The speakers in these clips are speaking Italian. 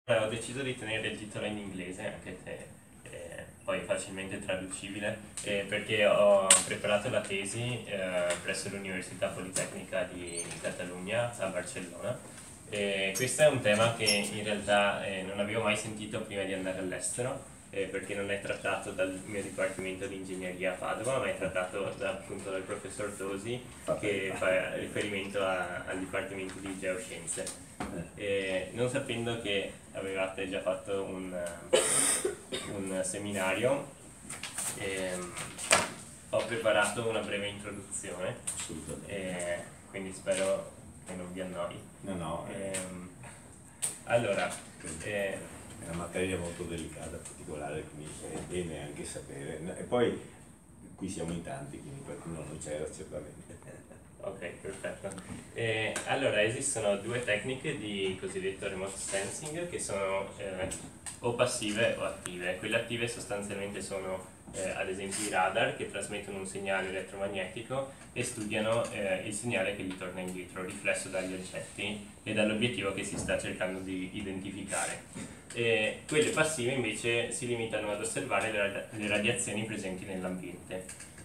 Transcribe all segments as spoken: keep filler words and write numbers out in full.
Ho deciso di tenere il titolo in inglese, anche se eh, poi è facilmente traducibile, eh, perché ho preparato la tesi eh, presso l'Università Politecnica di Catalogna a Barcellona. E questo è un tema che in realtà eh, non avevo mai sentito prima di andare all'estero, eh, perché non è trattato dal mio dipartimento di ingegneria a Padova, ma è trattato da, appunto dal professor Tosi, che fa riferimento a, al dipartimento di geoscienze. E non sapendo che avevate già fatto un, un seminario, ehm, ho preparato una breve introduzione, e quindi spero che non vi annoi. No, no. Ehm, allora, eh, è una materia molto delicata, particolare, quindi è bene anche sapere. E poi qui siamo in tanti, quindi qualcuno non c'era certamente. Ok, perfetto. Eh, allora, esistono due tecniche di cosiddetto remote sensing che sono eh, o passive o attive. Quelle attive sostanzialmente sono eh, ad esempio i radar che trasmettono un segnale elettromagnetico e studiano eh, il segnale che gli torna indietro, riflesso dagli oggetti e dall'obiettivo che si sta cercando di identificare. E quelle passive invece si limitano ad osservare le, radi le radiazioni presenti nell'ambiente.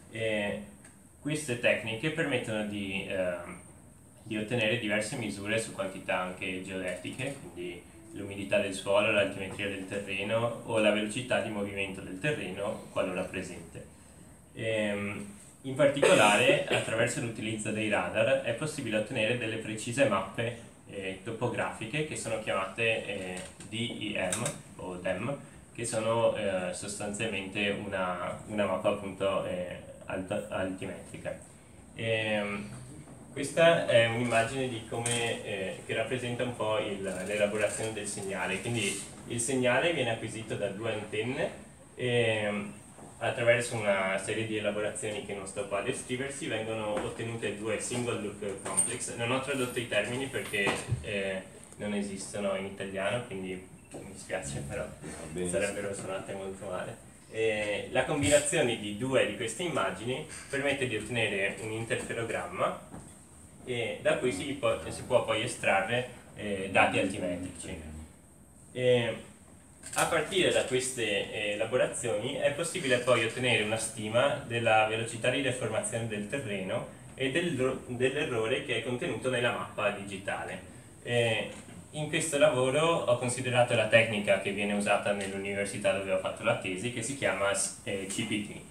Queste tecniche permettono di, eh, di ottenere diverse misure su quantità anche geodetiche, quindi l'umidità del suolo, l'altimetria del terreno o la velocità di movimento del terreno qualora presente. E, in particolare, attraverso l'utilizzo dei radar è possibile ottenere delle precise mappe eh, topografiche che sono chiamate eh, D E M o D E M, che sono eh, sostanzialmente una, una mappa appunto eh, altimetrica. E, questa è un'immagine di come, eh, che rappresenta un po' l'elaborazione del segnale, quindi il segnale viene acquisito da due antenne e attraverso una serie di elaborazioni che non sto qua a descriversi vengono ottenute due single look complex. Non ho tradotto i termini perché eh, non esistono in italiano, quindi mi spiace, però sarebbero suonate molto male. Eh, la combinazione di due di queste immagini permette di ottenere un interferogramma e da cui si può, si può poi estrarre eh, dati altimetrici. E a partire da queste eh, elaborazioni è possibile poi ottenere una stima della velocità di deformazione del terreno e del, dell'errore che è contenuto nella mappa digitale. Eh, In questo lavoro ho considerato la tecnica che viene usata nell'università dove ho fatto la tesi, che si chiama eh, C P T.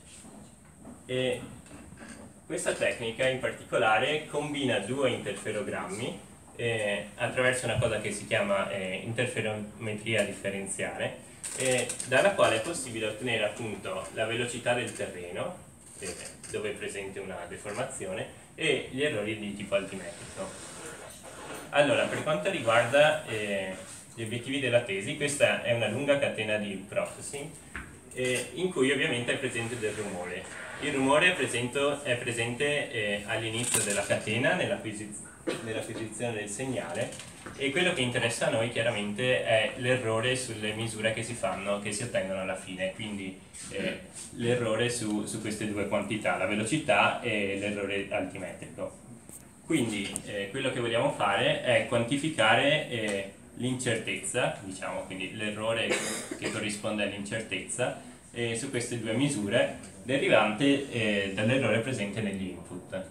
E questa tecnica in particolare combina due interferogrammi eh, attraverso una cosa che si chiama eh, interferometria differenziale, eh, dalla quale è possibile ottenere appunto la velocità del terreno, eh, dove è presente una deformazione, e gli errori di tipo altimetrico. Allora, per quanto riguarda eh, gli obiettivi della tesi, questa è una lunga catena di processing eh, in cui ovviamente è presente del rumore. Il rumore è, presento, è presente eh, all'inizio della catena, nell'acquisizione del segnale, e quello che interessa a noi chiaramente è l'errore sulle misure che si fanno, che si ottengono alla fine, quindi eh, l'errore su, su queste due quantità, la velocità e l'errore altimetrico. Quindi eh, quello che vogliamo fare è quantificare eh, l'incertezza, diciamo, quindi l'errore che corrisponde all'incertezza eh, su queste due misure derivante eh, dall'errore presente negli input.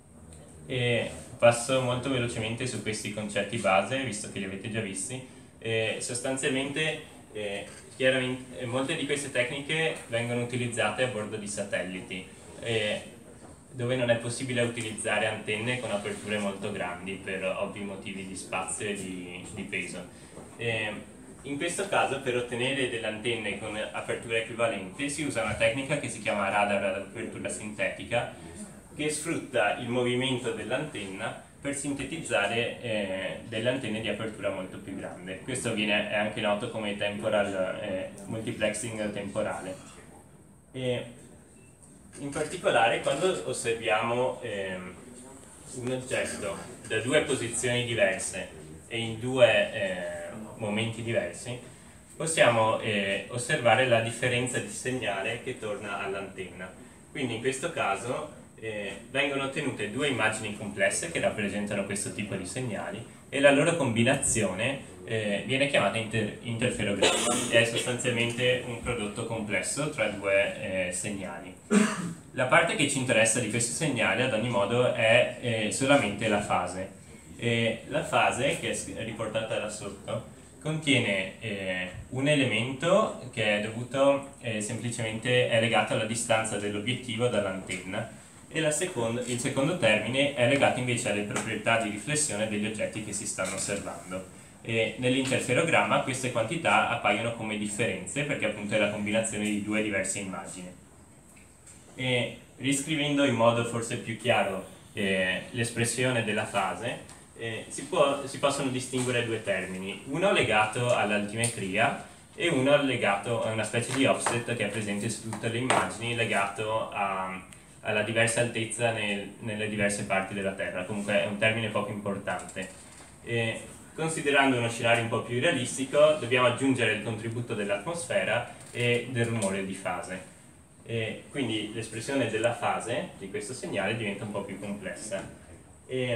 E passo molto velocemente su questi concetti base, visto che li avete già visti. Eh, sostanzialmente, eh, chiaramente, molte di queste tecniche vengono utilizzate a bordo di satelliti, eh, dove non è possibile utilizzare antenne con aperture molto grandi per ovvi motivi di spazio e di, di peso. E in questo caso, per ottenere delle antenne con apertura equivalente, si usa una tecnica che si chiama radar ad apertura sintetica, che sfrutta il movimento dell'antenna per sintetizzare eh, delle antenne di apertura molto più grande. Questo viene, è anche noto come temporal eh, multiplexing temporale. E in particolare, quando osserviamo eh, un oggetto da due posizioni diverse e in due eh, momenti diversi, possiamo eh, osservare la differenza di segnale che torna all'antenna. Quindi in questo caso eh, vengono ottenute due immagini complesse che rappresentano questo tipo di segnali e la loro combinazione eh, viene chiamata inter interferogramma, è sostanzialmente un prodotto complesso tra due eh, segnali. La parte che ci interessa di questo segnale ad ogni modo è eh, solamente la fase. E la fase, che è riportata da sotto, contiene eh, un elemento che è dovuto eh, semplicemente è legato alla distanza dell'obiettivo dall'antenna e la seconda, il secondo termine è legato invece alle proprietà di riflessione degli oggetti che si stanno osservando. E nell'interferogramma queste quantità appaiono come differenze perché appunto è la combinazione di due diverse immagini. E riscrivendo in modo forse più chiaro eh, l'espressione della fase, eh, si, può, si possono distinguere due termini, uno legato all'altimetria e uno legato a una specie di offset che è presente su tutte le immagini, legato a, alla diversa altezza nel, nelle diverse parti della Terra. Comunque è un termine poco importante. E, considerando uno scenario un po' più realistico, dobbiamo aggiungere il contributo dell'atmosfera e del rumore di fase. E quindi l'espressione della fase di questo segnale diventa un po' più complessa. E,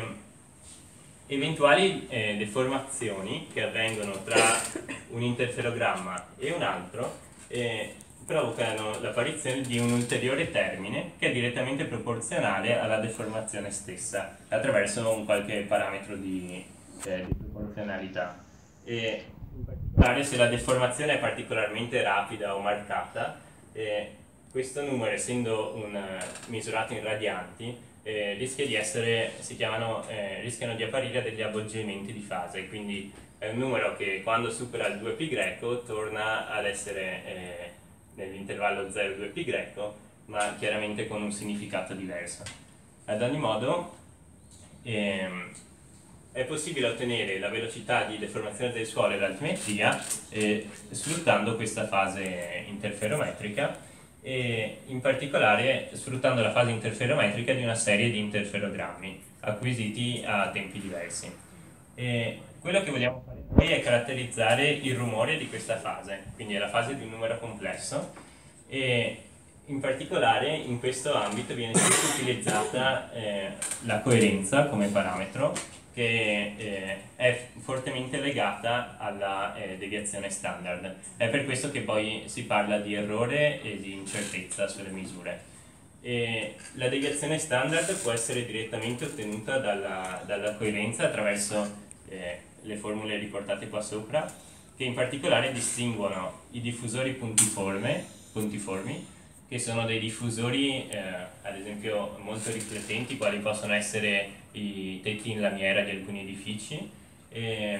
eventuali eh, deformazioni che avvengono tra un interferogramma e un altro eh, provocano l'apparizione di un ulteriore termine che è direttamente proporzionale alla deformazione stessa attraverso un qualche parametro di, eh, di proporzionalità. E in particolare se la deformazione è particolarmente rapida o marcata, eh, questo numero, essendo un, uh, misurato in radianti, eh, rischia di essere, si chiamano, eh, rischiano di apparire degli avvolgimenti di fase, quindi è un numero che quando supera il due pi greco torna ad essere eh, nell'intervallo zero due pi greco, ma chiaramente con un significato diverso. Ad ogni modo, ehm, è possibile ottenere la velocità di deformazione del suolo e l'altimetria eh, sfruttando questa fase interferometrica e in particolare sfruttando la fase interferometrica di una serie di interferogrammi acquisiti a tempi diversi. E quello che vogliamo fare poi è caratterizzare il rumore di questa fase, quindi è la fase di un numero complesso e in particolare in questo ambito viene spesso utilizzata eh, la coerenza come parametro che eh, è fortemente legata alla eh, deviazione standard. È per questo che poi si parla di errore e di incertezza sulle misure. E la deviazione standard può essere direttamente ottenuta dalla, dalla coerenza attraverso eh, le formule riportate qua sopra, che in particolare distinguono i diffusori puntiforme, puntiformi, che sono dei diffusori eh, ad esempio molto riflettenti, quali possono essere i tetti in lamiera di alcuni edifici e,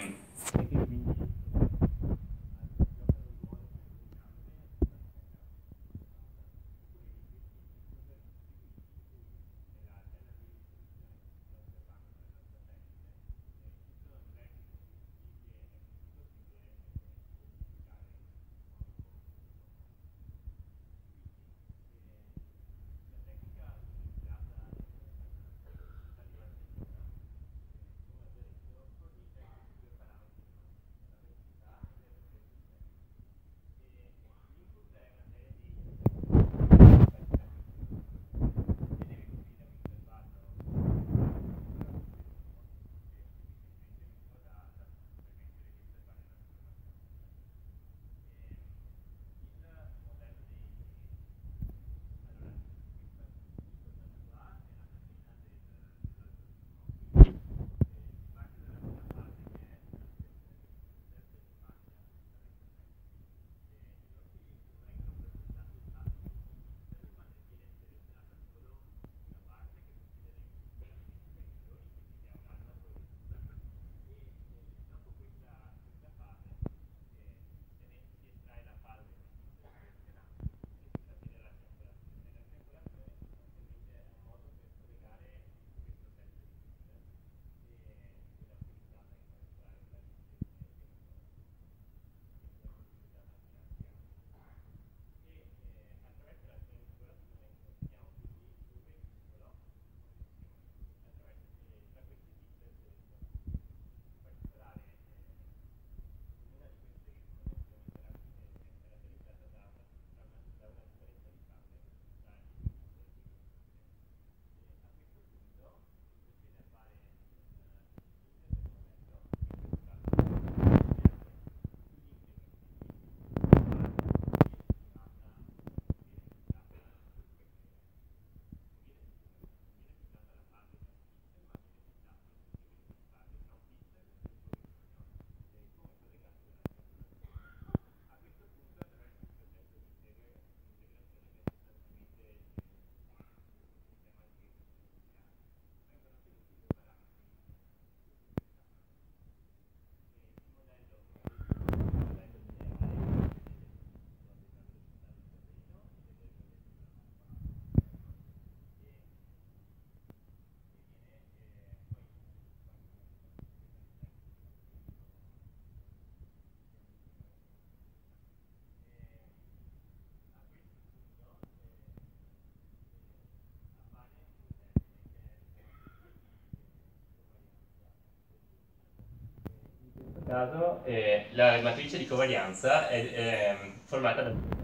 caso eh, la matrice di covarianza è, è formata da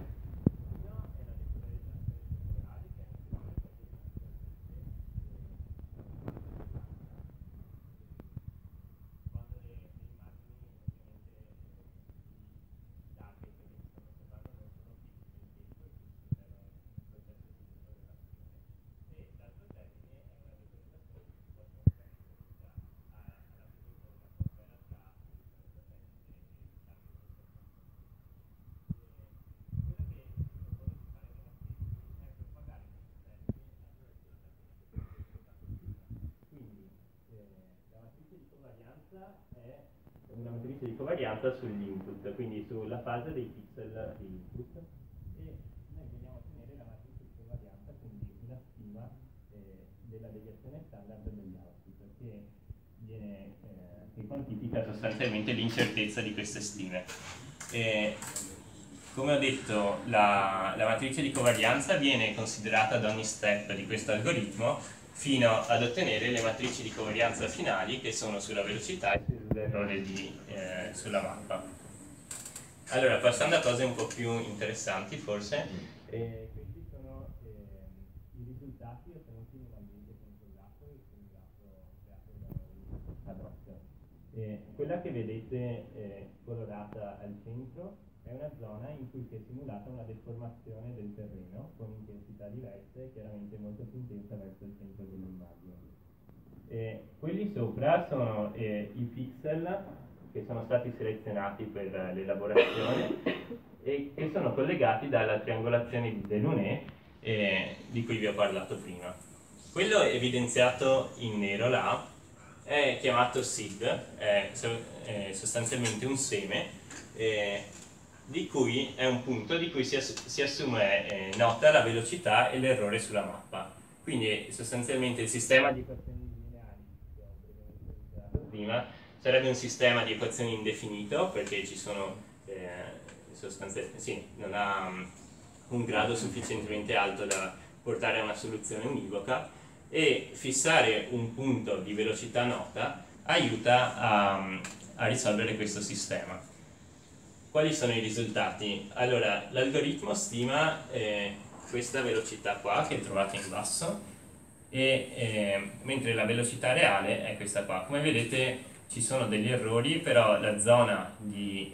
è una matrice di covarianza sull'input, quindi sulla fase dei pixel di input, e noi vogliamo ottenere la matrice di covarianza, quindi una stima eh, della deviazione standard degli output, che, viene, eh, che quantifica sostanzialmente l'incertezza di queste stime. E, come ho detto, la, la matrice di covarianza viene considerata ad ogni step di questo algoritmo fino ad ottenere le matrici di covarianza finali, che sono sulla velocità e sull'errore di, eh, sulla mappa. Allora, passando a cose un po' più interessanti forse, eh, questi sono eh, i risultati ottenuti in un ambiente controllato e simulato creato da ad hoc. Eh, quella che vedete eh, colorata al centro è una zona in cui si è simulata una deformazione del terreno con intensità diverse, chiaramente molto più intensa verso il centro dell'immagine. Eh, quelli sopra sono eh, i pixel che sono stati selezionati per l'elaborazione e che sono collegati dalla triangolazione di Delaunay eh, di cui vi ho parlato prima. Quello evidenziato in nero là è chiamato seed, è, è sostanzialmente un seme eh, di cui è un punto di cui si, ass si assume eh, nota la velocità e l'errore sulla mappa. Quindi sostanzialmente il sistema di equazioni lineari che ho brevemente utilizzato prima sarebbe un sistema di equazioni indefinito, perché ci sono eh, sostanzialmente, sì, non ha um, un grado sufficientemente alto da portare a una soluzione univoca, e fissare un punto di velocità nota aiuta a, a risolvere questo sistema. Quali sono i risultati? Allora, l'algoritmo stima eh, questa velocità qua che trovate in basso, e, eh, mentre la velocità reale è questa qua. Come vedete ci sono degli errori, però la zona di,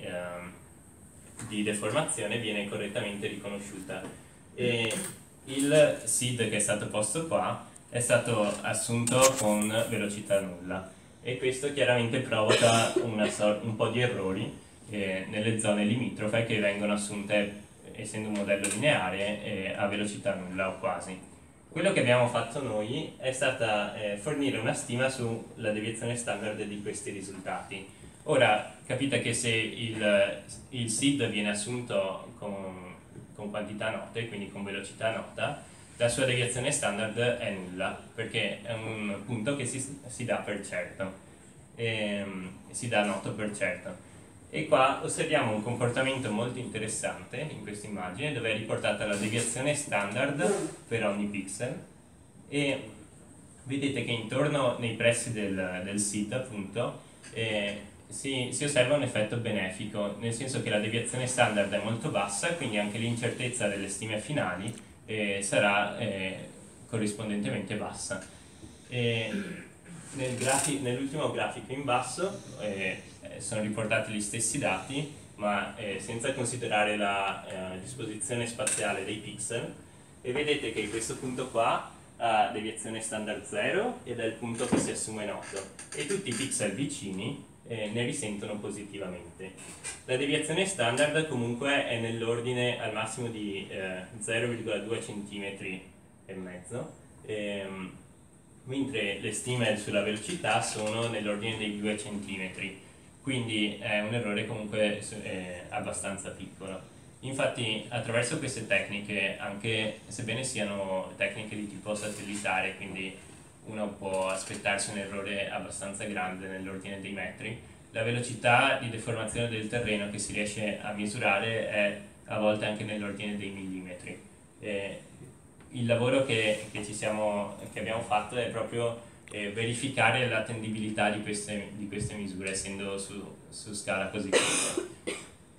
eh, di deformazione viene correttamente riconosciuta. E il seed che è stato posto qua è stato assunto con velocità nulla, e questo chiaramente provoca una so un po' di errori Eh, nelle zone limitrofe, che vengono assunte, essendo un modello lineare, eh, a velocità nulla o quasi. Quello che abbiamo fatto noi è stata eh, fornire una stima sulla deviazione standard di questi risultati. Ora capite che se il, il seed viene assunto con, con quantità note, quindi con velocità nota, la sua deviazione standard è nulla, perché è un punto che si, si dà per certo, e, si dà noto per certo. E qua osserviamo un comportamento molto interessante in questa immagine, dove è riportata la deviazione standard per ogni pixel, e vedete che intorno nei pressi del, del seed, appunto, eh, si, si osserva un effetto benefico, nel senso che la deviazione standard è molto bassa, quindi anche l'incertezza delle stime finali eh, sarà eh, corrispondentemente bassa. E nel grafi nell'ultimo grafico in basso eh, sono riportati gli stessi dati, ma eh, senza considerare la eh, disposizione spaziale dei pixel, e vedete che questo punto qua ha deviazione standard zero ed è il punto che si assume noto, e tutti i pixel vicini eh, ne risentono positivamente. La deviazione standard comunque è nell'ordine al massimo di eh, zero virgola due centimetri e mezzo, ehm, mentre le stime sulla velocità sono nell'ordine dei due centimetri, quindi è un errore comunque eh, abbastanza piccolo. Infatti attraverso queste tecniche, anche sebbene siano tecniche di tipo satellitare, quindi uno può aspettarsi un errore abbastanza grande nell'ordine dei metri, la velocità di deformazione del terreno che si riesce a misurare è a volte anche nell'ordine dei millimetri. Eh, il lavoro che, che, ci siamo, che abbiamo fatto è proprio eh, verificare l'attendibilità di queste, di queste misure, essendo su, su scala così piccola.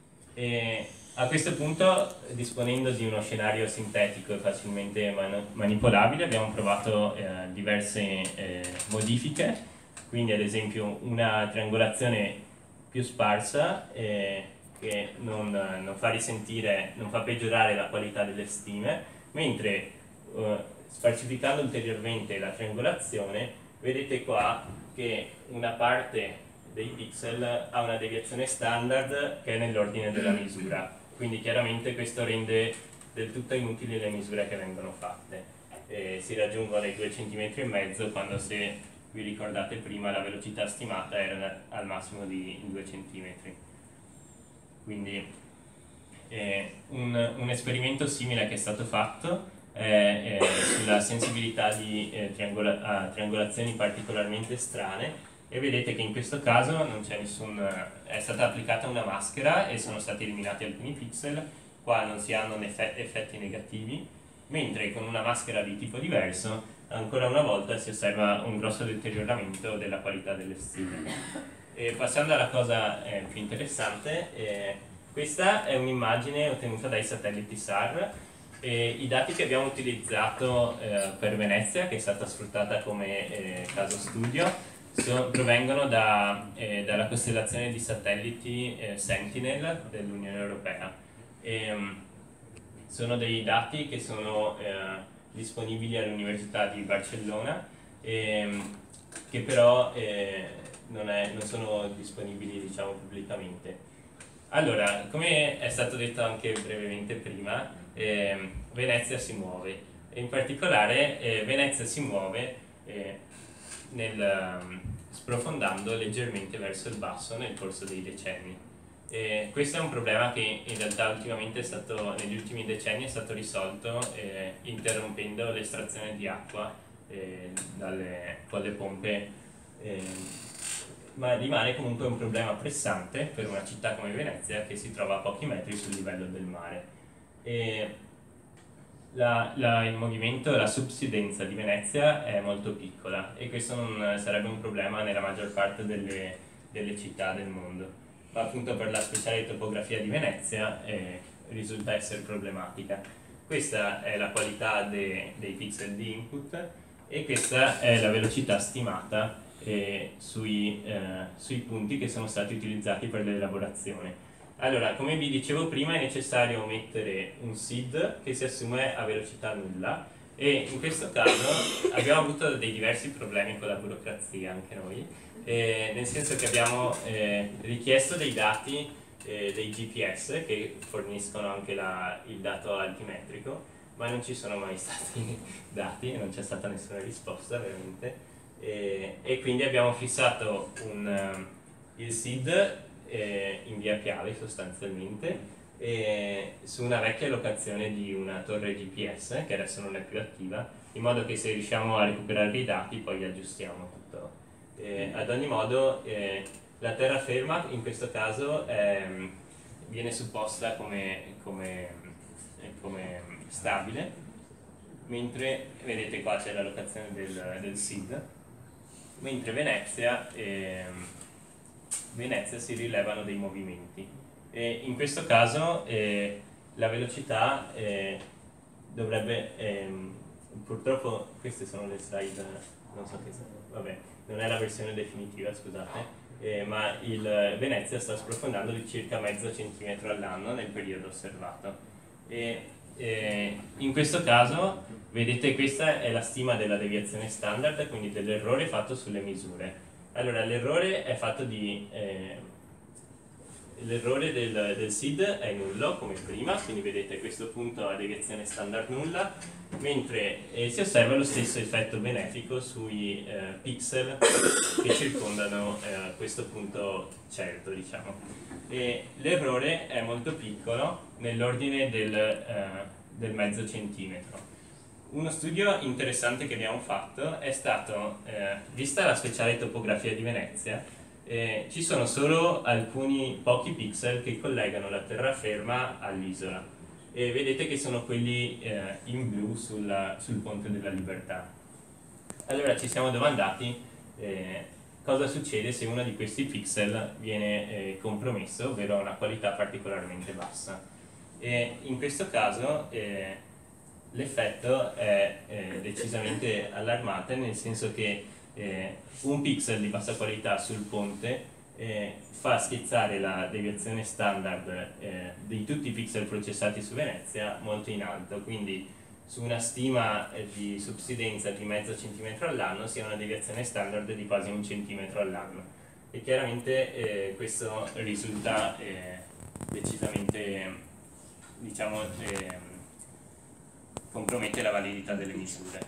E a questo punto, disponendo di uno scenario sintetico e facilmente man manipolabile, abbiamo provato eh, diverse eh, modifiche, quindi ad esempio una triangolazione più sparsa eh, che non, non fa risentire, non fa peggiorare la qualità delle stime, mentre eh, sparsificando ulteriormente la triangolazione, vedete qua che una parte dei pixel ha una deviazione standard che è nell'ordine della misura, quindi chiaramente questo rende del tutto inutili le misure che vengono fatte. Eh, si raggiungono i due centimetri e mezzo quando, se vi ricordate prima, la velocità stimata era al massimo di due centimetri. Quindi eh, un, un esperimento simile che è stato fatto è, è sulla sensibilità di eh, triangola a triangolazioni particolarmente strane, e vedete che in questo caso non c'è nessun, è stata applicata una maschera e sono stati eliminati alcuni pixel. Qua non si hanno effetti negativi, mentre con una maschera di tipo diverso ancora una volta si osserva un grosso deterioramento della qualità delle stime. E passando alla cosa eh, più interessante, eh, questa è un'immagine ottenuta dai satelliti S A R. E i dati che abbiamo utilizzato eh, per Venezia, che è stata sfruttata come eh, caso studio, So, provengono da, eh, dalla costellazione di satelliti eh, Sentinel dell'Unione Europea. E, um, sono dei dati che sono eh, disponibili all'Università di Barcellona, e, che però eh, non, è, non sono disponibili, diciamo, pubblicamente. Allora, come è stato detto anche brevemente prima, eh, Venezia si muove, e in particolare eh, Venezia si muove eh, nel, um, sprofondando leggermente verso il basso nel corso dei decenni. E questo è un problema che in realtà ultimamente è stato, negli ultimi decenni è stato risolto eh, interrompendo l'estrazione di acqua eh, dalle, con le pompe, eh, ma rimane comunque un problema pressante per una città come Venezia, che si trova a pochi metri sul livello del mare. E La, la, il movimento, la subsidenza di Venezia è molto piccola, e questo non sarebbe un problema nella maggior parte delle, delle città del mondo, ma appunto per la speciale topografia di Venezia eh, risulta essere problematica. Questa è la qualità de, dei pixel di input, e questa è la velocità stimata eh, sui, eh, sui punti che sono stati utilizzati per l'elaborazione. Allora, come vi dicevo prima, è necessario mettere un S I D che si assume a velocità nulla, e in questo caso abbiamo avuto dei diversi problemi con la burocrazia anche noi, eh, nel senso che abbiamo eh, richiesto dei dati, eh, dei G P S, che forniscono anche la, il dato altimetrico, ma non ci sono mai stati dati, non c'è stata nessuna risposta veramente, eh, e quindi abbiamo fissato un, uh, il S I D Eh, in via Piave sostanzialmente, eh, su una vecchia locazione di una torre G P S che adesso non è più attiva, in modo che se riusciamo a recuperare i dati poi aggiustiamo tutto. Eh, ad ogni modo eh, la terraferma in questo caso eh, viene supposta come, come, come stabile, mentre vedete qua c'è la locazione del, del S I D, mentre Venezia eh, Venezia si rilevano dei movimenti, e in questo caso eh, la velocità eh, dovrebbe, ehm, purtroppo queste sono le slide, non so che sono, vabbè, non è la versione definitiva, scusate, eh, ma il Venezia sta sprofondando di circa mezzo centimetro all'anno nel periodo osservato, e eh, in questo caso vedete questa è la stima della deviazione standard, quindi dell'errore fatto sulle misure. Allora, l'errore è fatto di... Eh, l'errore del, del S I D è nullo, come prima, quindi vedete a questo punto la deviazione standard nulla, mentre eh, si osserva lo stesso effetto benefico sui eh, pixel che circondano eh, questo punto certo, diciamo. E l'errore è molto piccolo, nell'ordine del, eh, del mezzo centimetro. Uno studio interessante che abbiamo fatto è stato, eh, vista la speciale topografia di Venezia, eh, ci sono solo alcuni pochi pixel che collegano la terraferma all'isola, e vedete che sono quelli eh, in blu sulla, sul Ponte della Libertà. Allora ci siamo domandati eh, cosa succede se uno di questi pixel viene eh, compromesso, ovvero una qualità particolarmente bassa. E in questo caso eh, l'effetto è eh, decisamente allarmante, nel senso che eh, un pixel di bassa qualità sul ponte eh, fa schizzare la deviazione standard eh, di tutti i pixel processati su Venezia molto in alto, quindi su una stima eh, di subsidenza di mezzo centimetro all'anno si ha una deviazione standard di quasi un centimetro all'anno, e chiaramente eh, questo risulta eh, decisamente, diciamo, eh, compromette la validità delle misure.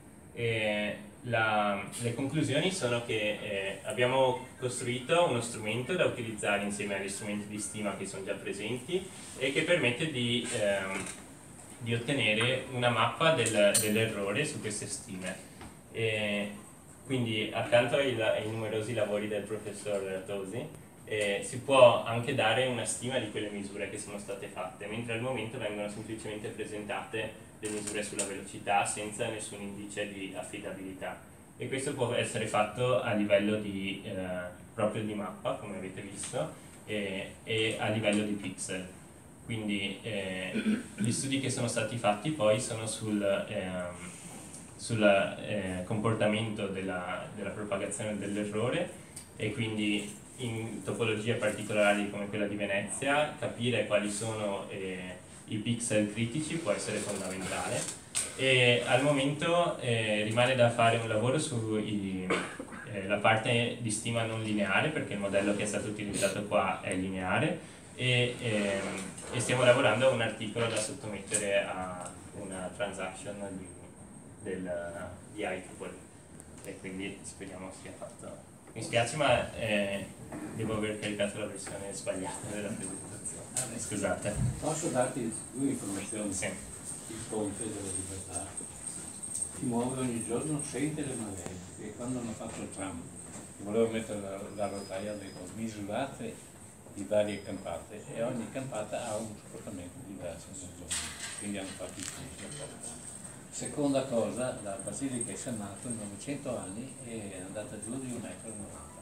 E la, le conclusioni sono che eh, abbiamo costruito uno strumento da utilizzare insieme agli strumenti di stima che sono già presenti e che permette di, ehm, di ottenere una mappa del, dell'errore su queste stime. E quindi accanto ai, ai numerosi lavori del professor Tosi eh, si può anche dare una stima di quelle misure che sono state fatte, mentre al momento vengono semplicemente presentate le misure sulla velocità senza nessun indice di affidabilità, e questo può essere fatto a livello di, eh, proprio di mappa, come avete visto, e, e a livello di pixel. Quindi eh, gli studi che sono stati fatti poi sono sul, ehm, sul eh, comportamento della, della propagazione dell'errore, e quindi in topologie particolari come quella di Venezia capire quali sono eh, i pixel critici può essere fondamentale, e al momento eh, rimane da fare un lavoro sulla eh, parte di stima non lineare, perché il modello che è stato utilizzato qua è lineare, e, ehm, e stiamo lavorando a un articolo da sottomettere a una transaction di, del, di I E E E, e quindi speriamo sia fatto. Mi spiace, ma eh, devo aver caricato la versione sbagliata della presentazione. Ah, scusate. Posso darti due informazioni? Sì. Il ponte della libertà si muove ogni giorno, sente le maree, e quando hanno fatto il tram che voleva mettere la, la rotaia, hanno detto misurate di varie campate, e ogni campata ha un spostamento diverso nel giorno, quindi hanno fatto il punto. Seconda cosa, la Basilica è San Marco in novecento anni è andata giù di un metro e novanta.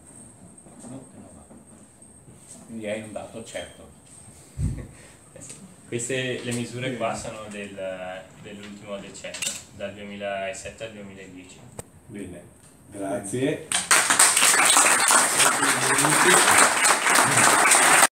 Quindi hai un dato certo. Queste, le misure qua sono del, dell'ultimo decennio, dal duemilasette al duemiladieci. Bene, grazie.